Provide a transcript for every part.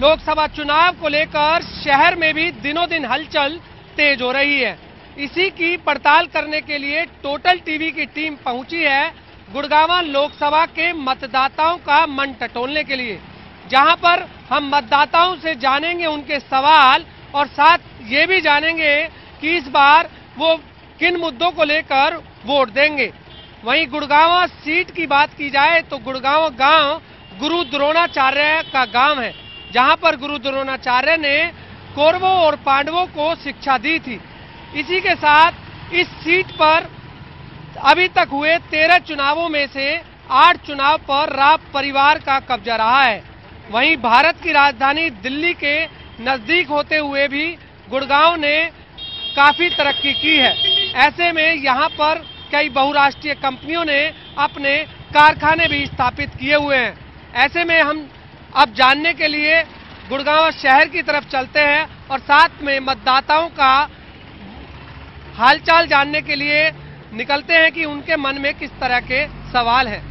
लोकसभा चुनाव को लेकर शहर में भी दिनों दिन हलचल तेज हो रही है। इसी की पड़ताल करने के लिए टोटल टीवी की टीम पहुंची है गुड़गांव लोकसभा के मतदाताओं का मन टटोलने के लिए, जहां पर हम मतदाताओं से जानेंगे उनके सवाल और साथ ये भी जानेंगे कि इस बार वो किन मुद्दों को लेकर वोट देंगे। वहीं गुड़गांव सीट की बात की जाए तो गुड़गांव गांव गुरु द्रोणाचार्य का गांव है, जहां पर गुरु द्रोणाचार्य ने कौरवों और पांडवों को शिक्षा दी थी। इसी के साथ इस सीट पर अभी तक हुए 13 चुनावों में से 8 चुनाव पर राव परिवार का कब्जा रहा है। वहीं भारत की राजधानी दिल्ली के नजदीक होते हुए भी गुड़गांव ने काफी तरक्की की है। ऐसे में यहां पर कई बहुराष्ट्रीय कंपनियों ने अपने कारखाने भी स्थापित किए हुए हैं। ऐसे में हम अब जानने के लिए गुड़गांव शहर की तरफ चलते हैं और साथ में मतदाताओं का हालचाल जानने के लिए निकलते हैं कि उनके मन में किस तरह के सवाल हैं।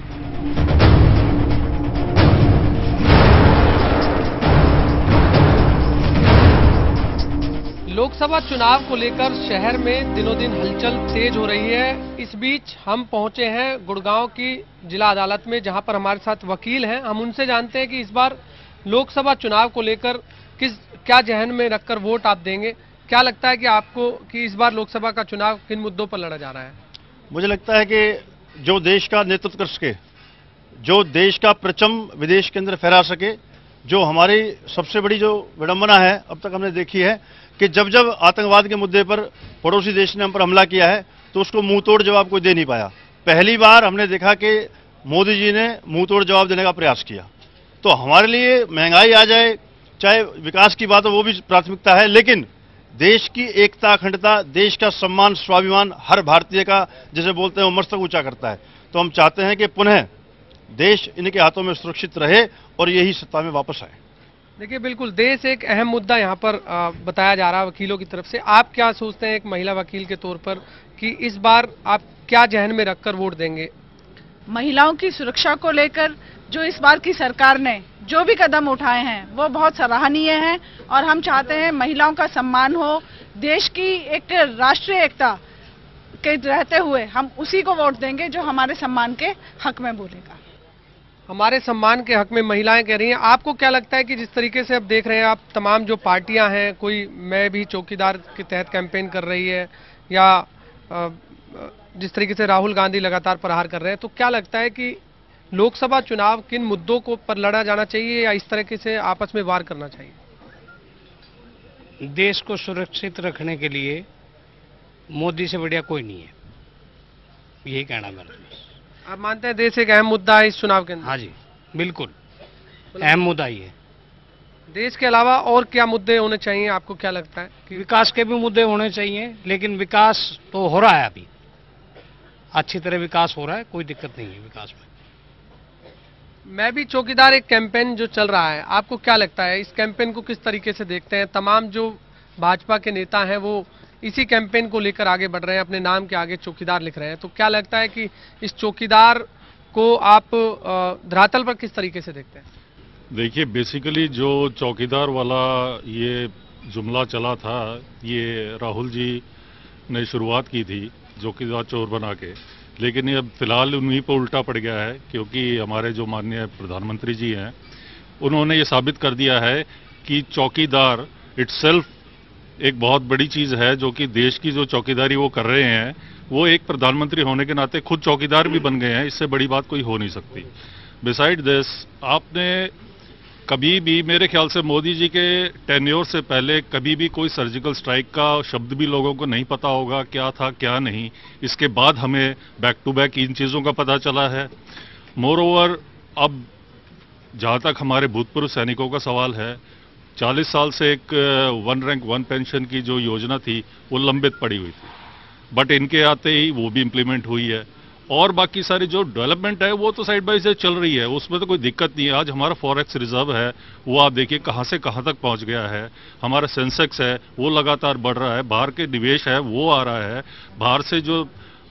लोकसभा चुनाव को लेकर शहर में दिनों दिन हलचल तेज हो रही है। इस बीच हम पहुंचे हैं गुड़गांव की जिला अदालत में, जहां पर हमारे साथ वकील हैं। हम उनसे जानते हैं कि इस बार लोकसभा चुनाव को लेकर क्या जहन में रखकर वोट आप देंगे। क्या लगता है कि आपको कि इस बार लोकसभा का चुनाव किन मुद्दों पर लड़ा जा रहा है? मुझे लगता है कि जो देश का नेतृत्व कर सके, जो देश का परचम विदेश के अंदर फहरा सके, जो हमारी सबसे बड़ी जो विडंबना है अब तक हमने देखी है कि जब जब आतंकवाद के मुद्दे पर पड़ोसी देश ने हम पर हमला किया है तो उसको मुंह तोड़ जवाब कोई दे नहीं पाया। पहली बार हमने देखा कि मोदी जी ने मुंह तोड़ जवाब देने का प्रयास किया। तो हमारे लिए महंगाई आ जाए, चाहे विकास की बात हो, वो भी प्राथमिकता है, लेकिन देश की एकता, अखंडता, देश का सम्मान, स्वाभिमान हर भारतीय का, जैसे बोलते हैं, वो मस्तक ऊंचा करता है। तो हम चाहते हैं कि पुनः देश इनके हाथों में सुरक्षित रहे और यही सत्ता में वापस आए। देखिए, बिल्कुल देश एक अहम मुद्दा यहाँ पर बताया जा रहा है वकीलों की तरफ से। आप क्या सोचते हैं एक महिला वकील के तौर पर कि इस बार आप क्या जहन में रखकर वोट देंगे? महिलाओं की सुरक्षा को लेकर जो इस बार की सरकार ने जो भी कदम उठाए हैं वो बहुत सराहनीय हैं और हम चाहते हैं महिलाओं का सम्मान हो। देश की एक राष्ट्रीय एकता के रहते हुए हम उसी को वोट देंगे जो हमारे सम्मान के हक में बोलेगा। हमारे सम्मान के हक में महिलाएं कह रही हैं। आपको क्या लगता है कि जिस तरीके से अब देख रहे हैं आप, तमाम जो पार्टियां हैं, कोई मैं भी चौकीदार के तहत कैंपेन कर रही है या जिस तरीके से राहुल गांधी लगातार प्रहार कर रहे हैं, तो क्या लगता है कि लोकसभा चुनाव किन मुद्दों को पर लड़ा जाना चाहिए या इस तरीके से आपस में वार करना चाहिए? देश को सुरक्षित रखने के लिए मोदी से बढ़िया कोई नहीं है, यही कहना मेरा। आप मानते हैं देश एक अहम मुद्दा है इस चुनाव के अंदर? हाँ जी, बिल्कुल अहम मुद्दा ही है। देश के अलावा और क्या मुद्दे होने चाहिए, आपको क्या लगता है? कि विकास के भी मुद्दे होने चाहिए, लेकिन विकास तो हो रहा है, अभी अच्छी तरह विकास हो रहा है, कोई दिक्कत नहीं है विकास में। मैं भी चौकीदार एक कैंपेन जो चल रहा है, आपको क्या लगता है इस कैंपेन को किस तरीके से देखते हैं? तमाम जो भाजपा के नेता हैं वो इसी कैंपेन को लेकर आगे बढ़ रहे हैं, अपने नाम के आगे चौकीदार लिख रहे हैं। तो क्या लगता है कि इस चौकीदार को आप धरातल पर किस तरीके से देखते हैं? देखिए, बेसिकली जो चौकीदार वाला ये जुमला चला था, ये राहुल जी ने शुरुआत की थी चौकीदार चोर बना के, लेकिन ये अब फिलहाल उन्हीं पर उल्टा पड़ गया है, क्योंकि हमारे जो माननीय प्रधानमंत्री जी हैं उन्होंने ये साबित कर दिया है कि चौकीदार इटसेल्फ एक बहुत बड़ी चीज है, जो कि देश की जो चौकीदारी वो कर रहे हैं, वो एक प्रधानमंत्री होने के नाते खुद चौकीदार भी बन गए हैं। इससे बड़ी बात कोई हो नहीं सकती। बिसाइड दिस, आपने कभी भी, मेरे ख्याल से मोदी जी के टेन्योर से पहले कभी भी कोई सर्जिकल स्ट्राइक का शब्द भी लोगों को नहीं पता होगा, क्या था क्या नहीं। इसके बाद हमें बैक टू बैक इन चीज़ों का पता चला है। मोर ओवर, अब जहाँ तक हमारे भूतपूर्व सैनिकों का सवाल है, 40 साल से एक वन रैंक वन पेंशन की जो योजना थी वो लंबित पड़ी हुई थी, बट इनके आते ही वो भी इम्प्लीमेंट हुई है। और बाकी सारी जो डेवलपमेंट है वो तो साइड बाय साइड चल रही है, उसमें तो कोई दिक्कत नहीं है। आज हमारा फॉरेक्स रिजर्व है वो आप देखिए कहाँ से कहाँ तक पहुँच गया है। हमारा सेंसेक्स है वो लगातार बढ़ रहा है, बाहर के निवेश है वो आ रहा है, बाहर से जो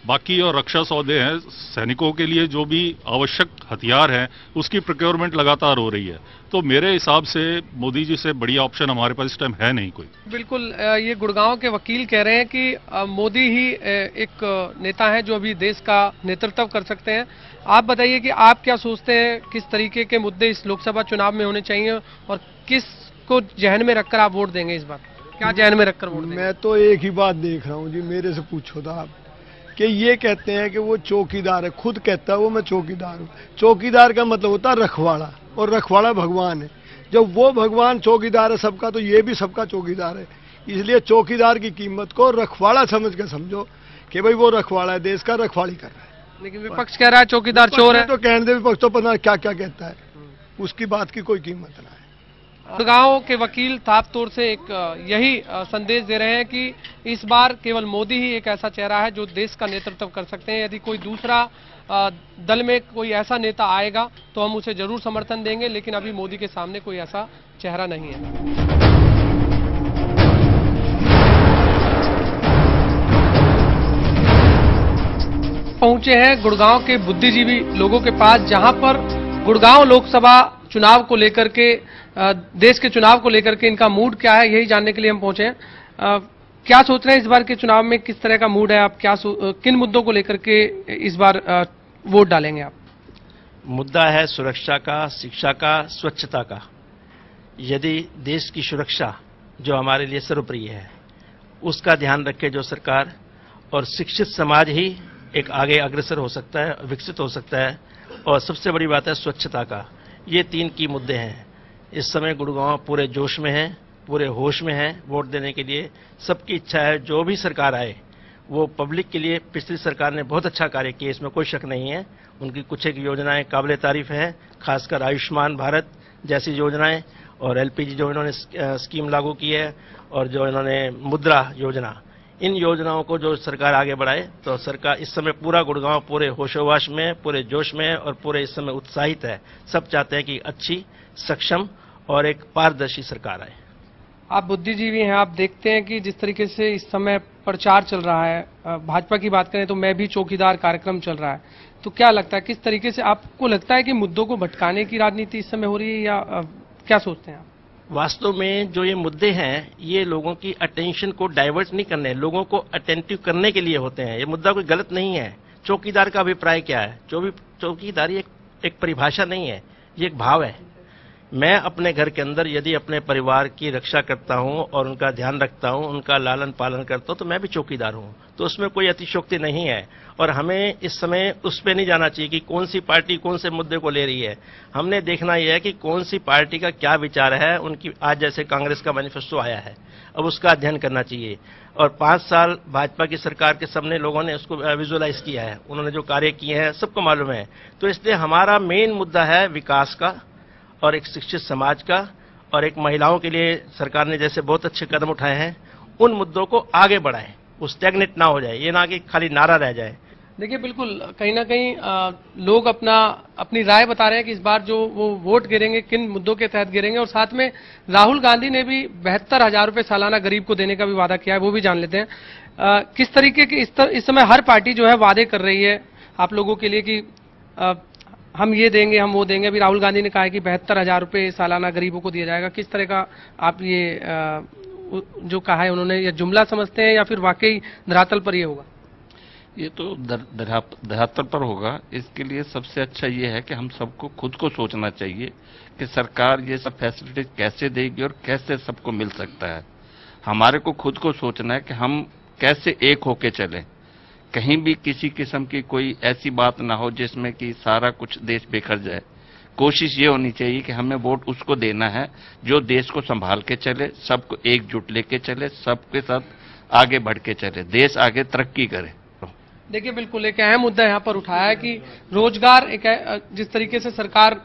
बाकी और रक्षा सौदे हैं, सैनिकों के लिए जो भी आवश्यक हथियार हैं उसकी प्रोक्योरमेंट लगातार हो रही है। तो मेरे हिसाब से मोदी जी से बढ़िया ऑप्शन हमारे पास इस टाइम है नहीं कोई। बिल्कुल, ये गुड़गांव के वकील कह रहे हैं कि मोदी ही एक नेता है जो अभी देश का नेतृत्व कर सकते हैं। आप बताइए कि आप क्या सोचते हैं, किस तरीके के मुद्दे इस लोकसभा चुनाव में होने चाहिए और किस को जहन में रखकर आप वोट देंगे इस बार? क्या जहन में रखकर वोट देंगे? मैं तो एक ही बात देख रहा हूँ जी, मेरे से पूछो तो आप, कि ये कहते हैं कि वो चौकीदार है, खुद कहता है वो मैं चौकीदार हूँ। चौकीदार का मतलब होता है रखवाड़ा, और रखवाड़ा भगवान है। जब वो भगवान चौकीदार है सबका, तो ये भी सबका चौकीदार है। इसलिए चौकीदार की कीमत को रखवाड़ा समझ के समझो कि भाई वो रखवाड़ा है, देश का रखवाड़ी कर रहा है। लेकिन विपक्ष कह रहा है चौकीदार चोर है। तो कहने दे विपक्ष, तो पता क्या क्या कहता है, उसकी बात की कोई कीमत ना है। गुड़गांव के वकील तापतोड़ से एक यही संदेश दे रहे हैं कि इस बार केवल मोदी ही एक ऐसा चेहरा है जो देश का नेतृत्व कर सकते हैं। यदि कोई दूसरा दल में कोई ऐसा नेता आएगा तो हम उसे जरूर समर्थन देंगे, लेकिन अभी मोदी के सामने कोई ऐसा चेहरा नहीं है। पहुंचे हैं गुड़गांव के बुद्धिजीवी लोगों के पास, जहां पर गुड़गांव लोकसभा चुनाव को लेकर के, देश के चुनाव को लेकर के इनका मूड क्या है, यही जानने के लिए हम पहुंचे हैं। क्या सोच रहे हैं इस बार के चुनाव में, किस तरह का मूड है? आप क्या किन मुद्दों को लेकर के इस बार वोट डालेंगे आप? मुद्दा है सुरक्षा का, शिक्षा का, स्वच्छता का। यदि देश की सुरक्षा जो हमारे लिए सर्वप्रिय है उसका ध्यान रखे जो सरकार, और शिक्षित समाज ही एक आगे अग्रसर हो सकता है, विकसित हो सकता है। और सबसे बड़ी बात है स्वच्छता का। ये 3 की मुद्दे हैं। इस समय गुड़गांव पूरे जोश में है, पूरे होश में है वोट देने के लिए। सबकी इच्छा है जो भी सरकार आए वो पब्लिक के लिए, पिछली सरकार ने बहुत अच्छा कार्य किया, इसमें कोई शक नहीं है। उनकी कुछ एक योजनाएं काबिले तारीफ है, खासकर आयुष्मान भारत जैसी योजनाएं, और LPG जो इन्होंने स्कीम लागू की है, और जो इन्होंने मुद्रा योजना, इन योजनाओं को जो सरकार आगे बढ़ाए तो सरकार इस समय पूरा गुड़गांव पूरे होशोवाश में, पूरे जोश में और पूरे इस समय उत्साहित है। सब चाहते हैं कि अच्छी, सक्षम और एक पारदर्शी सरकार आए। आप बुद्धिजीवी हैं, आप देखते हैं कि जिस तरीके से इस समय प्रचार चल रहा है, भाजपा की बात करें तो मैं भी चौकीदार कार्यक्रम चल रहा है, तो क्या लगता है किस तरीके से आपको लगता है कि मुद्दों को भटकाने की राजनीति इस समय हो रही है, या क्या सोचते हैं आप? वास्तव में जो ये मुद्दे हैं ये लोगों की अटेंशन को डाइवर्ट नहीं करने, लोगों को अटेंटिव करने के लिए होते हैं। ये मुद्दा कोई गलत नहीं है। चौकीदार का अभिप्राय क्या है? चौकीदारी एक परिभाषा नहीं है, ये एक भाव है। मैं अपने घर के अंदर यदि अपने परिवार की रक्षा करता हूं और उनका ध्यान रखता हूं, उनका लालन पालन करता हूं, तो मैं भी चौकीदार हूं। तो उसमें कोई अतिशयोक्ति नहीं है। और हमें इस समय उस पर नहीं जाना चाहिए कि कौन सी पार्टी कौन से मुद्दे को ले रही है। हमने देखना यह है कि कौन सी पार्टी का क्या विचार है। उनकी आज जैसे कांग्रेस का मैनिफेस्टो आया है, अब उसका अध्ययन करना चाहिए। और 5 साल भाजपा की सरकार के सबने लोगों ने उसको विजुअलाइज किया है, उन्होंने जो कार्य किए हैं सबको मालूम है। तो इसलिए हमारा मेन मुद्दा है विकास का, और एक शिक्षित समाज का, और एक महिलाओं के लिए सरकार ने जैसे बहुत अच्छे कदम उठाए हैं, उन मुद्दों को आगे बढ़ाएं, वो स्टैग्नेट ना हो जाए, ये ना कि खाली नारा रह जाए। देखिए, बिल्कुल कहीं ना कहीं लोग अपनी राय बता रहे हैं कि इस बार जो वो वोट गिरेंगे किन मुद्दों के तहत गिरेंगे। और साथ में राहुल गांधी ने भी 72,000 रुपये सालाना गरीब को देने का भी वादा किया है, वो भी जान लेते हैं। किस तरीके के इस समय हर पार्टी जो है वादे कर रही है आप लोगों के लिए कि हम ये देंगे, हम वो देंगे। अभी राहुल गांधी ने कहा है कि 72,000 रुपये सालाना गरीबों को दिया जाएगा। किस तरह का आप ये जो कहा है उन्होंने, ये जुमला समझते हैं या फिर वाकई धरातल पर ये होगा? ये तो धरातल पर होगा। इसके लिए सबसे अच्छा ये है कि हम सबको खुद को सोचना चाहिए कि सरकार ये सब फैसिलिटी कैसे देगी और कैसे सबको मिल सकता है। हमारे को खुद को सोचना है कि हम कैसे एक होके चलें, कहीं भी किसी किस्म की कोई ऐसी बात ना हो जिसमें कि सारा कुछ देश बिखर जाए। कोशिश ये होनी चाहिए कि हमें वोट उसको देना है जो देश को संभाल के चले, सबको एकजुट लेके चले, सबके साथ आगे बढ़ के चले, देश आगे तरक्की करे। देखिए, बिल्कुल एक अहम मुद्दा यहाँ पर उठाया है कि रोजगार, जिस तरीके से सरकार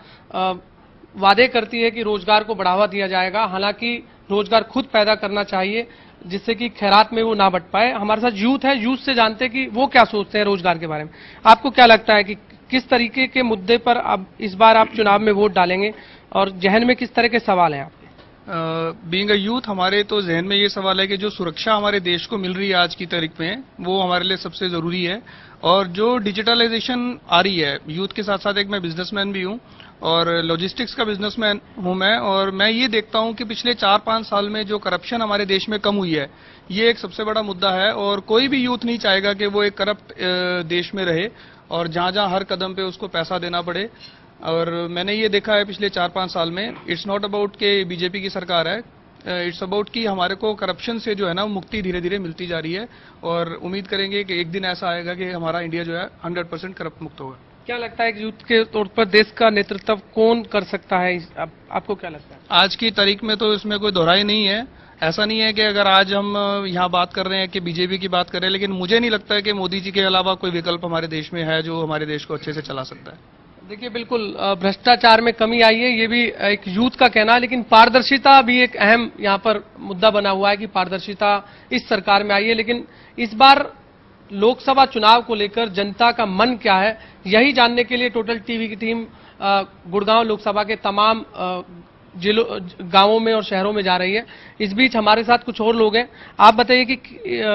वादे करती है कि रोजगार को बढ़ावा दिया जाएगा, हालांकि रोजगार खुद पैदा करना चाहिए जिससे कि खैरात में वो ना बट पाए। हमारे साथ यूथ है, यूथ से जानते हैं कि वो क्या सोचते हैं रोजगार के बारे में। आपको क्या लगता है कि किस तरीके के मुद्दे पर अब इस बार आप चुनाव में वोट डालेंगे और जहन में किस तरह के सवाल हैं आपके? बीइंग अ यूथ हमारे तो जहन में ये सवाल है कि जो सुरक्षा हमारे देश को मिल रही है आज की तारीख में, वो हमारे लिए सबसे जरूरी है। और जो डिजिटलाइजेशन आ रही है, यूथ के साथ साथ एक मैं बिजनेसमैन भी हूँ और लॉजिस्टिक्स का बिजनेसमैन हूँ मैं, और मैं ये देखता हूँ कि पिछले 4-5 साल में जो करप्शन हमारे देश में कम हुई है, ये एक सबसे बड़ा मुद्दा है। और कोई भी यूथ नहीं चाहेगा कि वो एक करप्ट देश में रहे और जहाँ जहाँ हर कदम पे उसको पैसा देना पड़े। और मैंने ये देखा है पिछले 4-5 साल में, इट्स नॉट अबाउट के बीजेपी की सरकार है, इट्स अबाउट कि हमारे को करप्शन से जो है ना मुक्ति धीरे धीरे मिलती जा रही है। और उम्मीद करेंगे कि एक दिन ऐसा आएगा कि हमारा इंडिया जो है 100% करप्ट मुक्त होगा। क्या लगता है कि यूथ के तौर पर देश का नेतृत्व कौन कर सकता है? आपको क्या लगता है? आज की तारीख में तो इसमें कोई दोहराई नहीं है। ऐसा नहीं है कि अगर आज हम यहाँ बात कर रहे हैं कि बीजेपी की बात कर रहे हैं, लेकिन मुझे नहीं लगता है कि मोदी जी के अलावा कोई विकल्प हमारे देश में है जो हमारे देश को अच्छे से चला सकता है। देखिए, बिल्कुल भ्रष्टाचार में कमी आई है, ये भी एक यूथ का कहना है, लेकिन पारदर्शिता भी एक अहम यहाँ पर मुद्दा बना हुआ है कि पारदर्शिता इस सरकार में आई है। लेकिन इस बार लोकसभा चुनाव को लेकर जनता का मन क्या है, यही जानने के लिए टोटल टीवी की टीम गुड़गांव लोकसभा के तमाम जिलों, गांवों में और शहरों में जा रही है। इस बीच हमारे साथ कुछ और लोग हैं। आप बताइए कि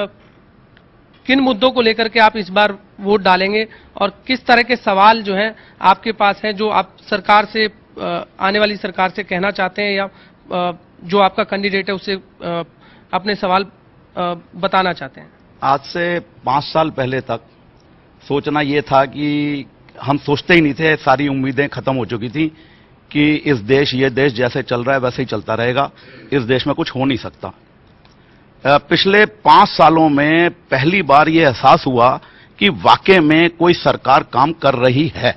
किन मुद्दों को लेकर के आप इस बार वोट डालेंगे और किस तरह के सवाल जो हैं आपके पास हैं, जो आप सरकार से, आने वाली सरकार से कहना चाहते हैं, या जो आपका कैंडिडेट है उससे अपने सवाल बताना चाहते हैं? आज से 5 साल पहले तक सोचना ये था कि हम सोचते ही नहीं थे, सारी उम्मीदें खत्म हो चुकी थी कि ये देश जैसे चल रहा है वैसे ही चलता रहेगा, इस देश में कुछ हो नहीं सकता। पिछले 5 सालों में पहली बार ये एहसास हुआ कि वाकई में कोई सरकार काम कर रही है।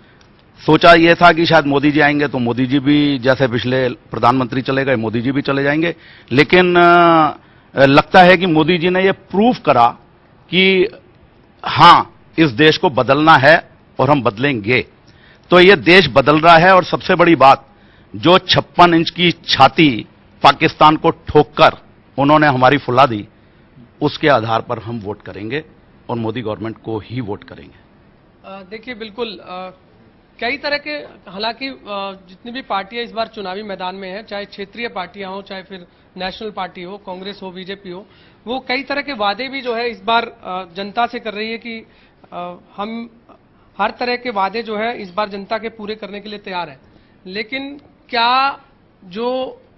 सोचा यह था कि शायद मोदी जी आएंगे तो मोदी जी भी, जैसे पिछले प्रधानमंत्री चले गए, मोदी जी भी चले जाएंगे, लेकिन लगता है कि मोदी जी ने यह प्रूव करा कि हां, इस देश को बदलना है और हम बदलेंगे। तो यह देश बदल रहा है। और सबसे बड़ी बात, जो 56 इंच की छाती पाकिस्तान को ठोककर उन्होंने हमारी फुला दी, उसके आधार पर हम वोट करेंगे और मोदी गवर्नमेंट को ही वोट करेंगे। देखिए, बिल्कुल कई तरह के, हालांकि जितनी भी पार्टियां इस बार चुनावी मैदान में हैं, चाहे क्षेत्रीय पार्टियां हो, चाहे फिर नेशनल पार्टी हो, कांग्रेस हो, बीजेपी हो, वो कई तरह के वादे भी जो है इस बार जनता से कर रही है कि हम हर तरह के वादे जो है इस बार जनता के पूरे करने के लिए तैयार है। लेकिन क्या जो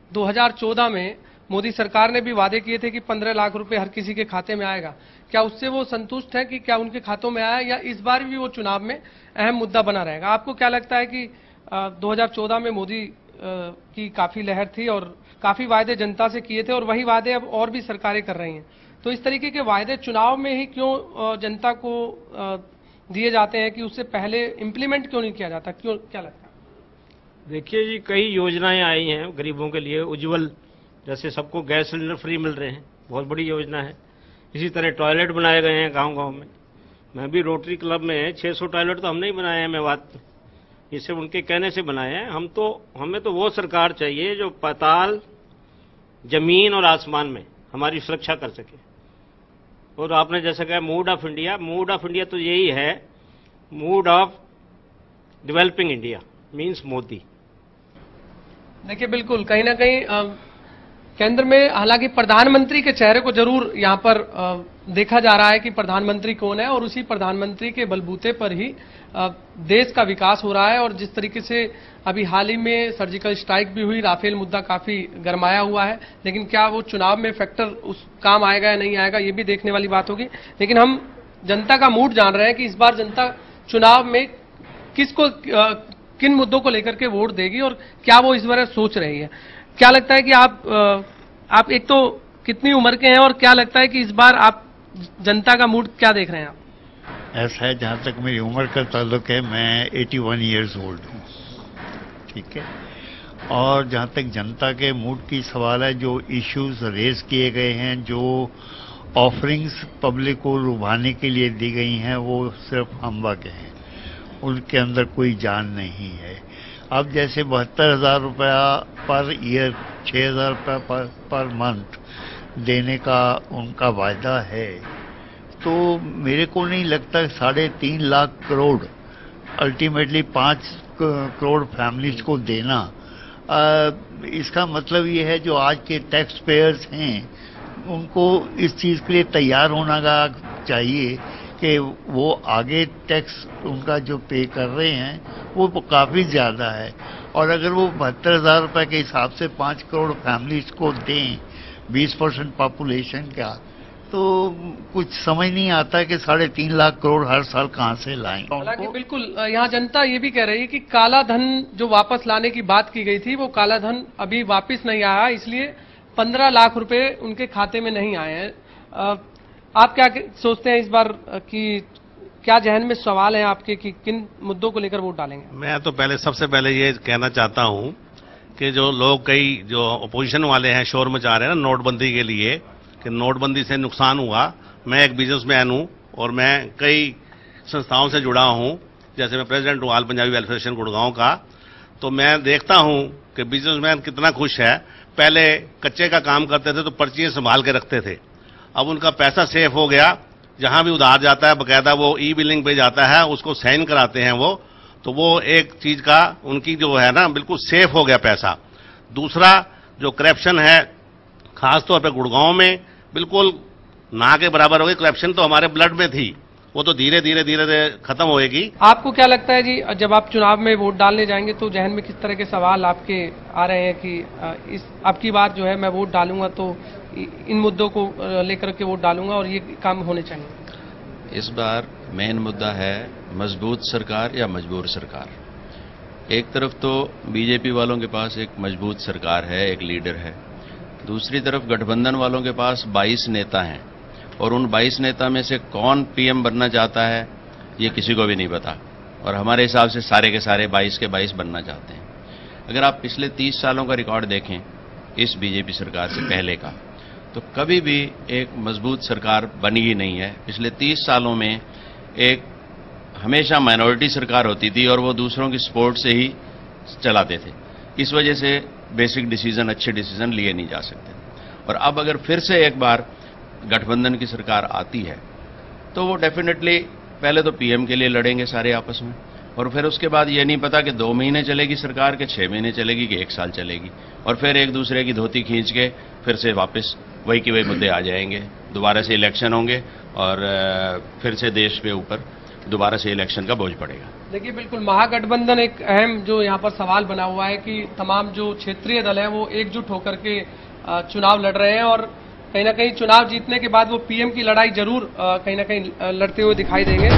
2014 में मोदी सरकार ने भी वादे किए थे कि 15 लाख रुपए हर किसी के खाते में आएगा, क्या उससे वो संतुष्ट है कि क्या उनके खातों में आया, या इस बार भी वो चुनाव में अहम मुद्दा बना रहेगा? आपको क्या लगता है कि 2014 में मोदी की काफी लहर थी और काफी वायदे जनता से किए थे और वही वादे अब और भी सरकारें कर रही हैं, तो इस तरीके के वायदे चुनाव में ही क्यों जनता को दिए जाते हैं कि उससे पहले इंप्लीमेंट क्यों नहीं किया जाता? क्यों, क्या लगता है? देखिए जी, कई योजनाएं आई हैं गरीबों के लिए। उज्ज्वल जैसे सबको गैस सिलेंडर फ्री मिल रहे हैं, बहुत बड़ी योजना है। इसी तरह टॉयलेट बनाए गए हैं गांव-गांव में। मैं भी रोटरी क्लब में 600 टॉयलेट तो हमने ही बनाए हैं मेवात में, ये सब उनके कहने से बनाए हैं। हमें तो वो सरकार चाहिए जो पाताल, जमीन और आसमान में हमारी सुरक्षा कर सके। और आपने जैसा कहा मूड ऑफ इंडिया तो यही है, mood of developing India means Modi. देखिए, बिल्कुल कहीं ना कहीं केंद्र में, हालांकि प्रधानमंत्री के चेहरे को जरूर यहाँ पर देखा जा रहा है कि प्रधानमंत्री कौन है, और उसी प्रधानमंत्री के बलबूते पर ही देश का विकास हो रहा है। और जिस तरीके से अभी हाल ही में सर्जिकल स्ट्राइक भी हुई, राफेल मुद्दा काफी गरमाया हुआ है, लेकिन क्या वो चुनाव में फैक्टर उस काम आएगा या नहीं आएगा, ये भी देखने वाली बात होगी। लेकिन हम जनता का मूड जान रहे हैं कि इस बार जनता चुनाव में किसको, किन मुद्दों को लेकर के वोट देगी और क्या वो इस बार सोच रही है। क्या लगता है कि आप एक तो कितनी उम्र के हैं और क्या लगता है कि इस बार आप जनता का मूड क्या देख रहे हैं आप? ऐसा है, जहाँ तक मेरी उम्र का ताल्लुक है, मैं 81 ईयर्स ओल्ड हूँ, ठीक है। और जहाँ तक जनता के मूड की सवाल है, जो इश्यूज रेज किए गए हैं, जो ऑफरिंग्स पब्लिक को लुभाने के लिए दी गई हैं, वो सिर्फ हम्बा के हैं, उनके अंदर कोई जान नहीं है। अब जैसे 72,000 रुपया पर ईयर, 6,000 रुपया पर मंथ देने का उनका वायदा है, तो मेरे को नहीं लगता 3.5 लाख करोड़ अल्टीमेटली 5 करोड़ फैमिलीज को देना इसका मतलब ये है जो आज के टैक्स पेयर्स हैं उनको इस चीज़ के लिए तैयार होना का चाहिए कि वो आगे टैक्स उनका जो पे कर रहे हैं वो काफ़ी ज़्यादा है, और अगर वो 72,000 रुपये के हिसाब से 5 करोड़ फैमिलीज को दें 20% पॉपुलेशन का, तो कुछ समझ नहीं आता कि 3.5 लाख करोड़ हर साल कहाँ से लाएं। हालांकि बिल्कुल यहाँ जनता ये भी कह रही है कि काला धन जो वापस लाने की बात की गई थी वो काला धन अभी वापस नहीं आया, इसलिए 15 लाख रुपए उनके खाते में नहीं आए हैं। आप क्या सोचते हैं इस बार कि क्या जहन में सवाल है आपके कि किन मुद्दों को लेकर वोट डालेंगे? मैं तो सबसे पहले ये कहना चाहता हूँ कि जो लोग कई जो अपोजिशन वाले हैं शोर मचा रहे हैं ना नोटबंदी के लिए कि नोटबंदी से नुकसान हुआ। मैं एक बिजनेसमैन हूँ और मैं कई संस्थाओं से जुड़ा हूँ, जैसे मैं प्रेसिडेंट हूँ all Punjabi welfare association Gurgaon का, तो मैं देखता हूँ कि बिजनेसमैन कितना खुश है। पहले कच्चे का काम करते थे तो पर्चियाँ संभाल के रखते थे, अब उनका पैसा सेफ हो गया, जहां भी उधार जाता है बकायदा वो ई बिलिंग पे जाता है, उसको साइन कराते हैं वो, तो वो एक चीज का उनकी जो है ना बिल्कुल सेफ हो गया पैसा। दूसरा जो करप्शन है खासतौर पे गुड़गांव में बिल्कुल ना के बराबर हो गई। करप्शन तो हमारे ब्लड में थी, वो तो धीरे धीरे खत्म होएगी। आपको क्या लगता है जी, जब आप चुनाव में वोट डालने जाएंगे तो जहन में किस तरह के सवाल आपके आ रहे हैं कि इस आपकी बार जो है मैं वोट डालूंगा तो इन मुद्दों को लेकर के वोट डालूंगा और ये काम होने चाहिए? इस बार मेन मुद्दा है मजबूत सरकार या मजबूर सरकार। एक तरफ तो बीजेपी वालों के पास एक मजबूत सरकार है, एक लीडर है, दूसरी तरफ गठबंधन वालों के पास 22 नेता हैं और उन 22 नेता में से कौन पीएम बनना चाहता है ये किसी को भी नहीं पता, और हमारे हिसाब से सारे के सारे 22 के 22 बनना चाहते हैं। अगर आप पिछले 30 सालों का रिकॉर्ड देखें इस बीजेपी सरकार से पहले का, तो कभी भी एक मजबूत सरकार बनी ही नहीं है। पिछले 30 सालों में एक हमेशा माइनॉरिटी सरकार होती थी और वो दूसरों की सपोर्ट से ही चलाते थे, इस वजह से बेसिक डिसीजन अच्छे डिसीजन लिए नहीं जा सकते। और अब अगर फिर से एक बार गठबंधन की सरकार आती है तो वो डेफिनेटली पहले तो पीएम के लिए लड़ेंगे सारे आपस में, और फिर उसके बाद ये नहीं पता कि 2 महीने चलेगी सरकार के 6 महीने चलेगी कि 1 साल चलेगी, और फिर एक दूसरे की धोती खींच के फिर से वापस वही के वही मुद्दे आ जाएंगे। दोबारा से इलेक्शन होंगे और फिर से देश पे ऊपर दोबारा से इलेक्शन का बोझ पड़ेगा। देखिए बिल्कुल महागठबंधन एक अहम जो यहाँ पर सवाल बना हुआ है कि तमाम जो क्षेत्रीय दल हैं वो एकजुट होकर के चुनाव लड़ रहे हैं और कहीं ना कहीं चुनाव जीतने के बाद वो पीएम की लड़ाई जरूर कहीं ना कहीं लड़ते हुए दिखाई देंगे।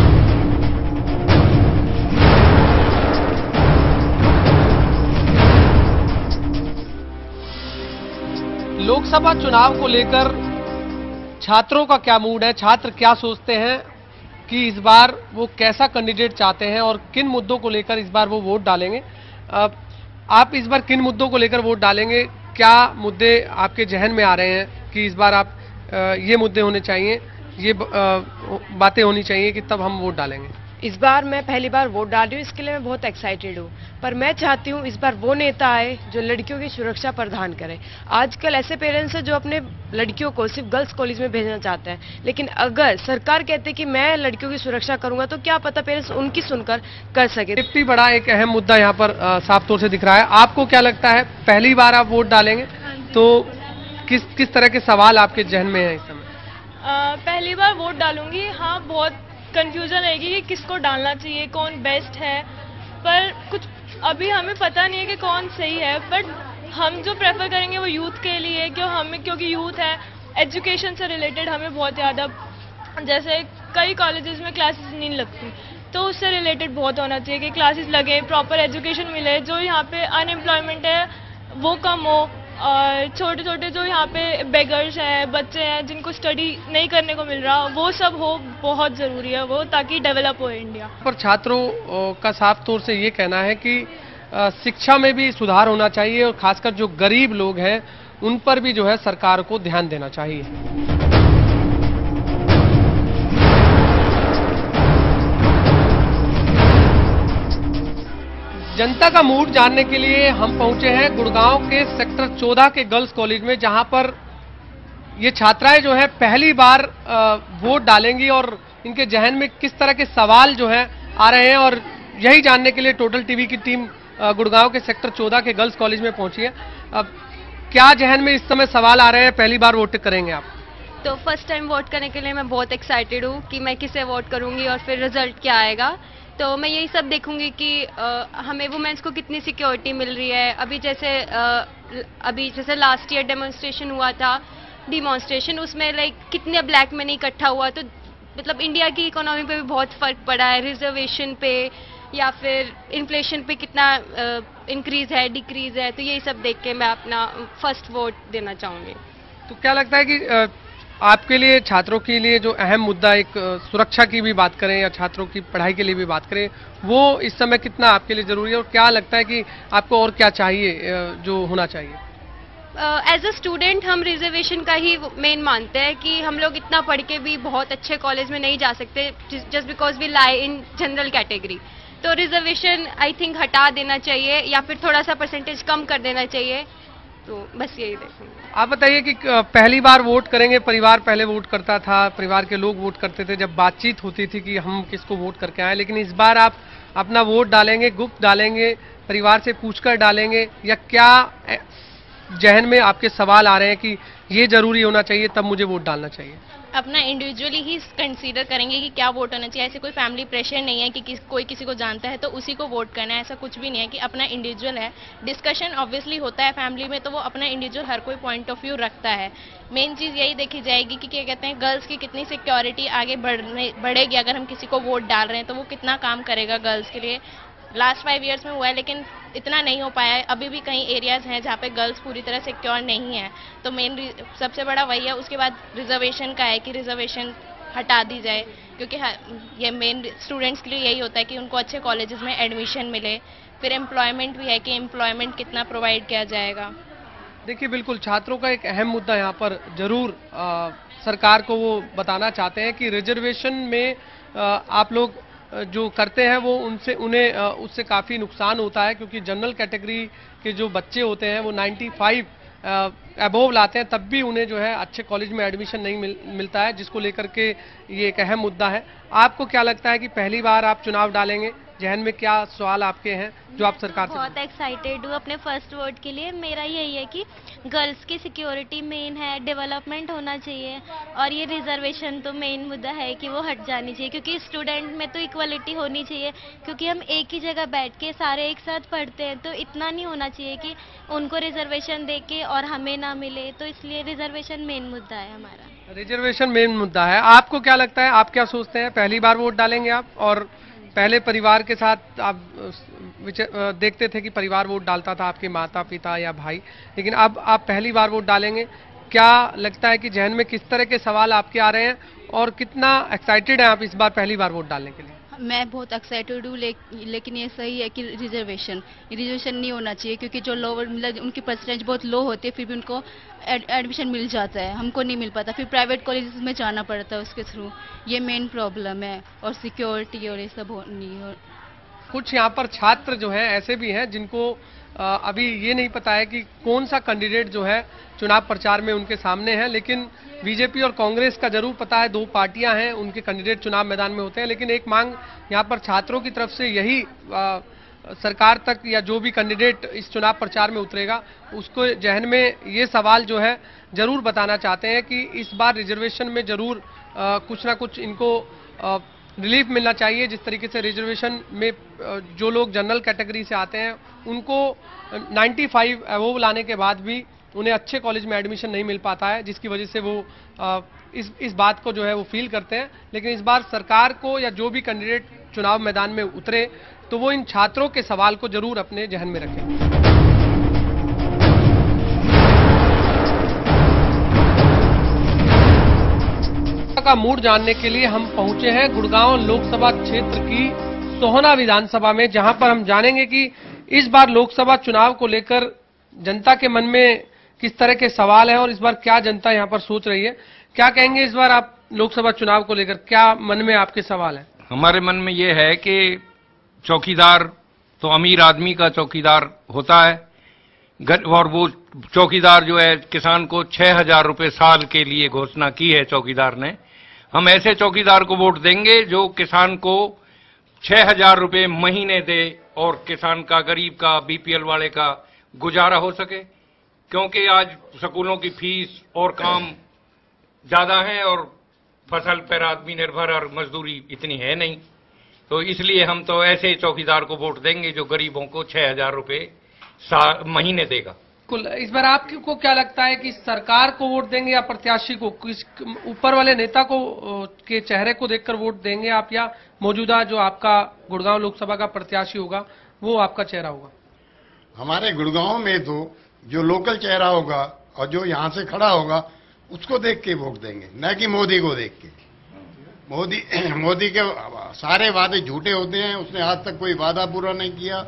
लोकसभा चुनाव को लेकर छात्रों का क्या मूड है, छात्र क्या सोचते हैं कि इस बार वो कैसा कैंडिडेट चाहते हैं और किन मुद्दों को लेकर इस बार वो वोट डालेंगे? आप इस बार किन मुद्दों को लेकर वोट डालेंगे? क्या मुद्दे आपके जहन में आ रहे हैं कि इस बार आप ये मुद्दे होने चाहिए, ये बातें होनी चाहिए कि तब हम वोट डालेंगे? इस बार मैं पहली बार वोट डाल रही हूँ, इसके लिए मैं बहुत एक्साइटेड हूँ, पर मैं चाहती हूँ इस बार वो नेता आए जो लड़कियों की सुरक्षा प्रदान करे। आजकल ऐसे पेरेंट्स हैं जो अपने लड़कियों को सिर्फ गर्ल्स कॉलेज में भेजना चाहते हैं, लेकिन अगर सरकार कहते हैं कि मैं लड़कियों की सुरक्षा करूंगा तो क्या पता पेरेंट्स उनकी सुनकर कर सके। सेफ्टी बड़ा एक अहम मुद्दा यहाँ पर साफ तौर से दिख रहा है। आपको क्या लगता है, पहली बार आप वोट डालेंगे तो किस तरह के सवाल आपके जहन में है इस समय? पहली बार वोट डालूंगी। हाँ, बहुत कंफ्यूजन रहेगी कि किसको डालना चाहिए, कौन बेस्ट है, पर कुछ अभी हमें पता नहीं है कि कौन सही है। बट हम जो प्रेफर करेंगे वो यूथ के लिए, क्योंकि यूथ है, एजुकेशन से रिलेटेड हमें बहुत ज़्यादा, जैसे कई कॉलेजेस में क्लासेस नहीं लगती, तो उससे रिलेटेड बहुत होना चाहिए कि क्लासेस लगे, प्रॉपर एजुकेशन मिले, जो यहाँ पे अनएम्प्लॉयमेंट है वो कम हो, और छोटे छोटे जो यहाँ पे बेगर्स हैं, बच्चे हैं जिनको स्टडी नहीं करने को मिल रहा, वो सब हो, बहुत ज़रूरी है वो, ताकि डेवलप हो इंडिया। पर छात्रों का साफ तौर से ये कहना है कि शिक्षा में भी सुधार होना चाहिए और खासकर जो गरीब लोग हैं उन पर भी जो है सरकार को ध्यान देना चाहिए। जनता का मूड जानने के लिए हम पहुंचे हैं गुड़गांव के सेक्टर 14 के गर्ल्स कॉलेज में, जहां पर ये छात्राएं जो है पहली बार वोट डालेंगी और इनके जहन में किस तरह के सवाल जो है आ रहे हैं, और यही जानने के लिए टोटल टीवी की टीम गुड़गांव के सेक्टर 14 के गर्ल्स कॉलेज में पहुंची है। अब क्या जहन में इस समय सवाल आ रहे हैं, पहली बार वोट करेंगे आप? तो फर्स्ट टाइम वोट करने के लिए मैं बहुत एक्साइटेड हूँ कि मैं किसे वोट करूँगी और फिर रिजल्ट क्या आएगा। तो मैं यही सब देखूंगी कि हमें वुमेन्स को कितनी सिक्योरिटी मिल रही है। अभी जैसे लास्ट ईयर डेमोन्स्ट्रेशन हुआ था, डिमॉन्स्ट्रेशन, उसमें लाइक कितने ब्लैक मनी इकट्ठा हुआ, तो मतलब इंडिया की इकोनॉमी पे भी बहुत फर्क पड़ा है, रिजर्वेशन पे या फिर इन्फ्लेशन पे कितना इंक्रीज है, डिक्रीज है। तो यही सब देख के मैं अपना फर्स्ट वोट देना चाहूँगी। तो क्या लगता है कि आपके लिए, छात्रों के लिए जो अहम मुद्दा, एक सुरक्षा की भी बात करें या छात्रों की पढ़ाई के लिए भी बात करें, वो इस समय कितना आपके लिए जरूरी है और क्या लगता है कि आपको और क्या चाहिए, जो होना चाहिए? एज अ स्टूडेंट हम रिजर्वेशन का ही मेन मानते हैं कि हम लोग इतना पढ़ के भी बहुत अच्छे कॉलेज में नहीं जा सकते just because we lie in general category. तो रिजर्वेशन आई थिंक हटा देना चाहिए या फिर थोड़ा सा परसेंटेज कम कर देना चाहिए। तो बस यही देखूंगी। आप बताइए कि पहली बार वोट करेंगे, परिवार पहले वोट करता था, परिवार के लोग वोट करते थे, जब बातचीत होती थी कि हम किसको वोट करके आए, लेकिन इस बार आप अपना वोट डालेंगे, गुप्त डालेंगे, परिवार से पूछकर डालेंगे, या क्या जहन में आपके सवाल आ रहे हैं कि ये जरूरी होना चाहिए तब मुझे वोट डालना चाहिए? अपना इंडिविजुअली ही कंसीडर करेंगे कि क्या वोट होना चाहिए। ऐसे कोई फैमिली प्रेशर नहीं है कि कोई किसी को जानता है तो उसी को वोट करना है, ऐसा कुछ भी नहीं है कि अपना इंडिविजुअल है। डिस्कशन ऑब्वियसली होता है फैमिली में, तो वो अपना इंडिविजुअल हर कोई पॉइंट ऑफ व्यू रखता है। मेन चीज़ यही देखी जाएगी कि क्या कहते हैं, गर्ल्स की कितनी सिक्योरिटी आगे बढ़ेगी अगर हम किसी को वोट डाल रहे हैं, तो वो कितना काम करेगा गर्ल्स के लिए। लास्ट 5 ईयर्स में हुआ है लेकिन इतना नहीं हो पाया है। अभी भी कई एरियाज हैं जहाँ पे गर्ल्स पूरी तरह सिक्योर नहीं है। तो मेन सबसे बड़ा वही है। उसके बाद रिजर्वेशन का है कि रिजर्वेशन हटा दी जाए, क्योंकि ये मेन स्टूडेंट्स के लिए यही होता है कि उनको अच्छे कॉलेजेस में एडमिशन मिले। फिर एम्प्लॉयमेंट भी है कि एम्प्लॉयमेंट कितना प्रोवाइड किया जाएगा। देखिए, बिल्कुल छात्रों का एक अहम मुद्दा यहाँ पर जरूर सरकार को वो बताना चाहते हैं कि रिजर्वेशन में आप लोग जो करते हैं वो उन्हें उससे काफ़ी नुकसान होता है, क्योंकि जनरल कैटेगरी के जो बच्चे होते हैं वो 95 अबोव लाते हैं, तब भी उन्हें जो है अच्छे कॉलेज में एडमिशन नहीं मिलता है, जिसको लेकर के ये एक अहम मुद्दा है। आपको क्या लगता है कि पहली बार आप चुनाव डालेंगे, जहन में क्या सवाल आपके हैं जो आप सरकार से? बहुत एक्साइटेड हूँ अपने फर्स्ट वोट के लिए। मेरा यही है कि गर्ल्स की सिक्योरिटी मेन है, डेवलपमेंट होना चाहिए, और ये रिजर्वेशन तो मेन मुद्दा है कि वो हट जानी चाहिए, क्योंकि स्टूडेंट में तो इक्वलिटी होनी चाहिए। क्योंकि हम एक ही जगह बैठ के सारे एक साथ पढ़ते हैं, तो इतना नहीं होना चाहिए कि उनको रिजर्वेशन दे के और हमें ना मिले। तो इसलिए रिजर्वेशन मेन मुद्दा है हमारा। रिजर्वेशन मेन मुद्दा है। आपको क्या लगता है, आप क्या सोचते हैं, पहली बार वोट डालेंगे आप? और पहले परिवार के साथ आप देखते थे कि परिवार वोट डालता था, आपके माता पिता या भाई, लेकिन अब आप पहली बार वोट डालेंगे। क्या लगता है कि जहन में किस तरह के सवाल आपके आ रहे हैं और कितना एक्साइटेड हैं आप इस बार पहली बार वोट डालने के लिए? मैं बहुत एक्साइटेड हूँ, लेकिन ये सही है कि रिजर्वेशन नहीं होना चाहिए, क्योंकि जो लोअर मतलब उनकी परसेंटेज बहुत लो होती है, फिर भी उनको एडमिशन मिल जाता है, हमको नहीं मिल पाता, फिर प्राइवेट कॉलेजेस में जाना पड़ता है उसके थ्रू। ये मेन प्रॉब्लम है, और सिक्योरिटी और ये सब नहीं हो। कुछ यहाँ पर छात्र जो हैं ऐसे भी हैं जिनको अभी ये नहीं पता है कि कौन सा कैंडिडेट जो है चुनाव प्रचार में उनके सामने है, लेकिन बीजेपी और कांग्रेस का जरूर पता है, 2 पार्टियां हैं, उनके कैंडिडेट चुनाव मैदान में होते हैं। लेकिन एक मांग यहाँ पर छात्रों की तरफ से यही सरकार तक, या जो भी कैंडिडेट इस चुनाव प्रचार में उतरेगा, उसको जहन में ये सवाल जो है जरूर बताना चाहते हैं कि इस बार रिजर्वेशन में जरूर कुछ ना कुछ इनको रिलीफ मिलना चाहिए। जिस तरीके से रिजर्वेशन में जो लोग जनरल कैटेगरी से आते हैं उनको 95 अबोव लाने के बाद भी उन्हें अच्छे कॉलेज में एडमिशन नहीं मिल पाता है, जिसकी वजह से वो इस बात को जो है वो फील करते हैं। लेकिन इस बार सरकार को, या जो भी कैंडिडेट चुनाव मैदान में उतरे, तो वो इन छात्रों के सवाल को जरूर अपने जहन में रखें। का मूड जानने के लिए हम पहुंचे हैं गुड़गांव लोकसभा क्षेत्र की सोहना विधानसभा में, जहां पर हम जानेंगे कि इस बार लोकसभा चुनाव को लेकर जनता के मन में किस तरह के सवाल हैं और इस बार क्या जनता यहां पर सोच रही है। क्या कहेंगे इस बार आप लोकसभा चुनाव को लेकर, क्या मन में आपके सवाल है? हमारे मन में ये है कि चौकीदार तो अमीर आदमी का चौकीदार होता है, और वो चौकीदार जो है किसान को 6,000 रुपये साल के लिए घोषणा की है चौकीदार ने। हम ऐसे चौकीदार को वोट देंगे जो किसान को 6,000 रुपये महीने दे और किसान का, गरीब का, बीपीएल वाले का गुजारा हो सके, क्योंकि आज स्कूलों की फीस और काम ज्यादा है और फसल पर आदमी निर्भर और मजदूरी इतनी है नहीं। तो इसलिए हम तो ऐसे चौकीदार को वोट देंगे जो गरीबों को 6,000 रुपये महीने देगा। इस बार आपको क्या लगता है कि सरकार को वोट देंगे या प्रत्याशी को, किस ऊपर वाले नेता को के चेहरे को देखकर वोट देंगे आप, या मौजूदा जो आपका गुड़गांव लोकसभा का प्रत्याशी होगा वो आपका चेहरा होगा? हमारे गुड़गांव में तो जो लोकल चेहरा होगा और जो यहाँ से खड़ा होगा उसको देख के वोट देंगे, न कि मोदी को देख के। मोदी के सारे वादे झूठे होते हैं, उसने आज तक कोई वादा पूरा नहीं किया।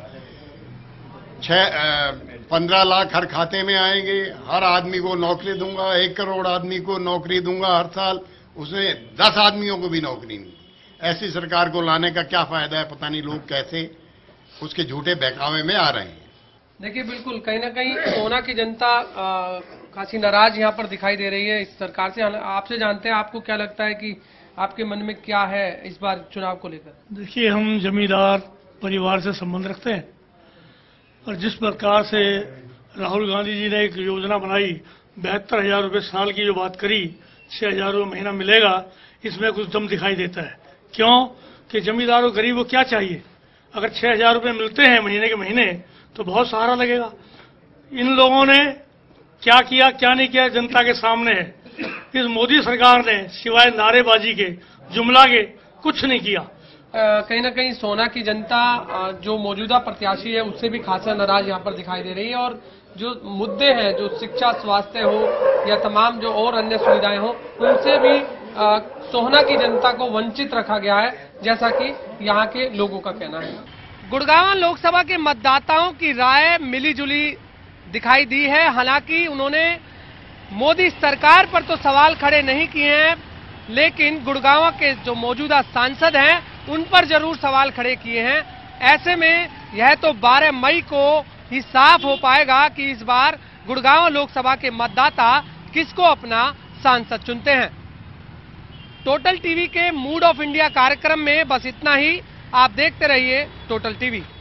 15 लाख हर खाते में आएंगे, हर आदमी को नौकरी दूंगा, 1 करोड़ आदमी को नौकरी दूंगा हर साल, उसने 10 आदमियों को भी नौकरी नहीं। ऐसी सरकार को लाने का क्या फायदा है? पता नहीं लोग कैसे उसके झूठे बहकावे में आ रहे हैं। देखिए, बिल्कुल कहीं ना कहीं सोना की जनता काफी नाराज यहाँ पर दिखाई दे रही है इस सरकार से। आपसे जानते हैं, आपको क्या लगता है कि आपके मन में क्या है इस बार चुनाव को लेकर? देखिए, हम जमींदार परिवार से संबंध रखते हैं और जिस प्रकार से राहुल गांधी जी ने एक योजना बनाई, 72,000 रुपये साल की जो बात करी, 6,000 रुपये महीना मिलेगा, इसमें कुछ दम दिखाई देता है। क्यों कि जमींदार और गरीब को क्या चाहिए? अगर 6,000 रुपये मिलते हैं महीने के महीने तो बहुत सहारा लगेगा। इन लोगों ने क्या किया क्या नहीं किया जनता के सामने है। इस मोदी सरकार ने सिवाय नारेबाजी के, जुमला के कुछ नहीं किया। कहीं ना कहीं सोना की जनता जो मौजूदा प्रत्याशी है उससे भी खासा नाराज यहाँ पर दिखाई दे रही है, और जो मुद्दे हैं, जो शिक्षा, स्वास्थ्य हो या तमाम जो और अन्य सुविधाएं हो, उनसे भी सोहना की जनता को वंचित रखा गया है, जैसा कि यहाँ के लोगों का कहना है। गुड़गांव लोकसभा के मतदाताओं की राय मिलीजुली दिखाई दी है। हालांकि उन्होंने मोदी सरकार पर तो सवाल खड़े नहीं किए हैं, लेकिन गुड़गांव के जो मौजूदा सांसद हैं उन पर जरूर सवाल खड़े किए हैं। ऐसे में यह तो 12 मई को ही साफ हो पाएगा कि इस बार गुड़गांव लोकसभा के मतदाता किसको अपना सांसद चुनते हैं। टोटल टीवी के मूड ऑफ इंडिया कार्यक्रम में बस इतना ही। आप देखते रहिए टोटल टीवी।